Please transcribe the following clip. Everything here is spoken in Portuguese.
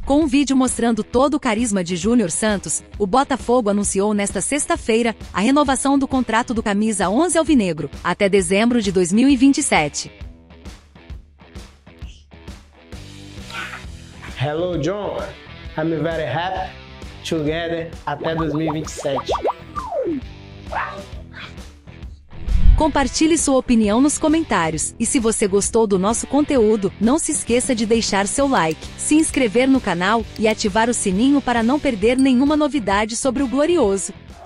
Com um vídeo mostrando todo o carisma de Júnior Santos, o Botafogo anunciou nesta sexta-feira a renovação do contrato do camisa 11 alvinegro, até dezembro de 2027. Hello, John. I'm very happy together até 2027. Compartilhe sua opinião nos comentários, e se você gostou do nosso conteúdo, não se esqueça de deixar seu like, se inscrever no canal e ativar o sininho para não perder nenhuma novidade sobre o Glorioso.